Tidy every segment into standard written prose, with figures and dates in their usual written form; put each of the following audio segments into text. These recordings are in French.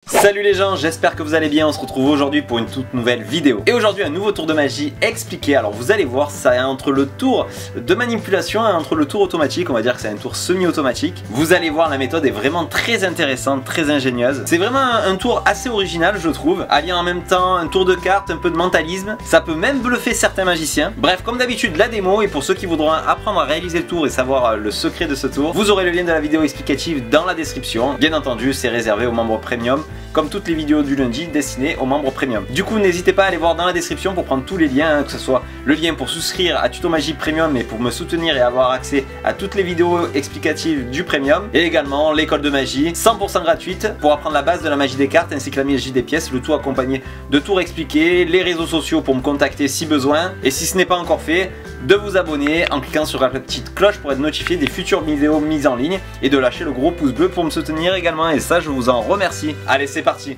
Salut les gens, j'espère que vous allez bien, on se retrouve aujourd'hui pour une toute nouvelle vidéo. Et aujourd'hui un nouveau tour de magie expliqué. Alors vous allez voir, ça est entre le tour de manipulation et entre le tour automatique, on va dire que c'est un tour semi-automatique. Vous allez voir, la méthode est vraiment très intéressante, très ingénieuse. C'est vraiment un tour assez original je trouve, alliant en même temps un tour de cartes, un peu de mentalisme. Ça peut même bluffer certains magiciens. Bref, comme d'habitude la démo, et pour ceux qui voudront apprendre à réaliser le tour et savoir le secret de ce tour, vous aurez le lien de la vidéo explicative dans la description. Bien entendu, c'est réservé aux membres premium, comme toutes les vidéos du lundi destinées aux membres premium. Du coup, n'hésitez pas à aller voir dans la description pour prendre tous les liens, que ce soit le lien pour souscrire à Tuto Magie Premium et pour me soutenir et avoir accès à toutes les vidéos explicatives du Premium, et également l'école de magie 100% gratuite pour apprendre la base de la magie des cartes ainsi que la magie des pièces, le tout accompagné de tours expliqués, les réseaux sociaux pour me contacter si besoin, et si ce n'est pas encore fait, de vous abonner en cliquant sur la petite cloche pour être notifié des futures vidéos mises en ligne et de lâcher le gros pouce bleu pour me soutenir également, et ça je vous en remercie. Allez, c'est parti.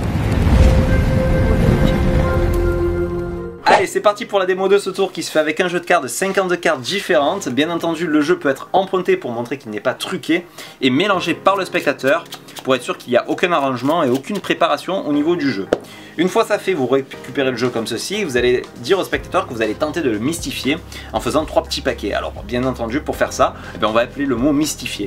Allez, c'est parti pour la démo de ce tour qui se fait avec un jeu de cartes de 52 cartes différentes. Bien entendu, le jeu peut être emprunté pour montrer qu'il n'est pas truqué et mélangé par le spectateur pour être sûr qu'il n'y a aucun arrangement et aucune préparation au niveau du jeu. Une fois ça fait, vous récupérez le jeu comme ceci et vous allez dire au spectateur que vous allez tenter de le mystifier en faisant 3 petits paquets. Alors bien entendu, pour faire ça, on va appeler le mot mystifier.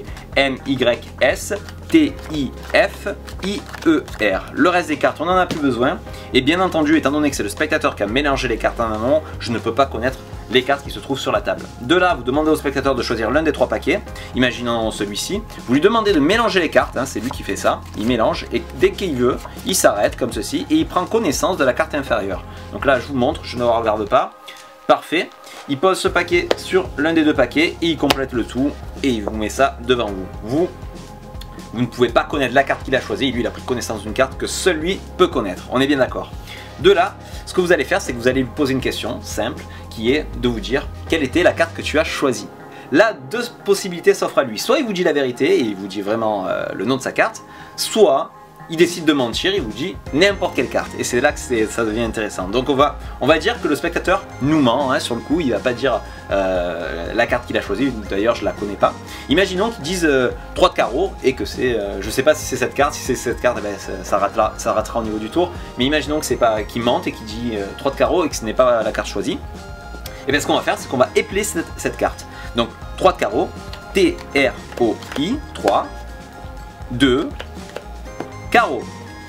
M-Y-S-T-I-F-I-E-R. Le reste des cartes, on n'en a plus besoin. Et bien entendu, étant donné que c'est le spectateur qui a mélangé les cartes en amont, je ne peux pas connaître les cartes qui se trouvent sur la table. De là, vous demandez au spectateur de choisir l'un des 3 paquets. Imaginons celui-ci. Vous lui demandez de mélanger les cartes, c'est lui qui fait ça. Il mélange et dès qu'il veut, il s'arrête comme ceci et il prend connaissance de la carte inférieure. Donc là, je vous montre, je ne regarde pas. Parfait. Il pose ce paquet sur l'un des 2 paquets et il complète le tout et il vous met ça devant vous. Vous ne pouvez pas connaître la carte qu'il a choisie, lui il a pris connaissance d'une carte que seul lui peut connaître, on est bien d'accord. De là, ce que vous allez faire, c'est que vous allez lui poser une question simple, qui est de vous dire quelle était la carte que tu as choisie. Là, 2 possibilités s'offrent à lui, soit il vous dit la vérité et il vous dit vraiment le nom de sa carte, soit il décide de mentir, il vous dit n'importe quelle carte, et c'est là que ça devient intéressant. Donc on va dire que le spectateur nous ment, sur le coup, il va pas dire la carte qu'il a choisie, d'ailleurs je la connais pas. Imaginons qu'il dise 3 de carreau et que c'est, je sais pas si c'est cette carte, si c'est cette carte, ça ratera au niveau du tour, mais imaginons que c'est pas qu'il mente et qu'il dit 3 de carreau et que ce n'est pas la carte choisie. Et bien ce qu'on va faire, c'est qu'on va épeler cette carte. Donc 3 de carreau, T-R-O-I, 3, 2, carreau,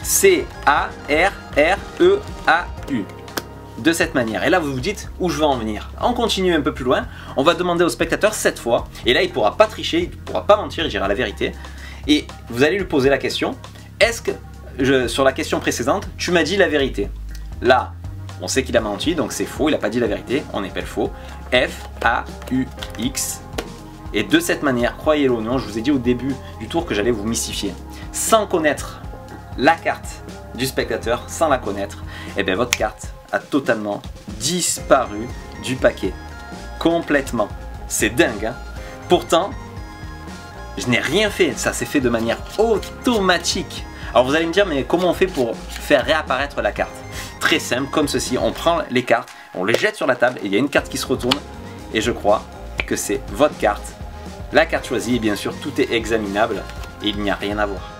C-A-R-R-E-A-U. De cette manière. Et là vous vous dites où je veux en venir. On continue un peu plus loin. On va demander au spectateur 7 fois. Et là il ne pourra pas tricher, il ne pourra pas mentir, il dira la vérité. Et vous allez lui poser la question. Est-ce que, sur la question précédente, tu m'as dit la vérité? Là, on sait qu'il a menti, donc c'est faux, il n'a pas dit la vérité. On épelle faux. F-A-U-X. Et de cette manière, croyez-le ou non, je vous ai dit au début du tour que j'allais vous mystifier. Sans connaître la carte du spectateur, sans la connaître, et bien votre carte a totalement disparu du paquet. Complètement. C'est dingue, hein. Pourtant, je n'ai rien fait. Ça s'est fait de manière automatique. Alors vous allez me dire, mais comment on fait pour faire réapparaître la carte? Très simple, comme ceci. On prend les cartes, on les jette sur la table et il y a une carte qui se retourne. Et je crois que c'est votre carte. La carte choisie, et bien sûr, tout est examinable et il n'y a rien à voir.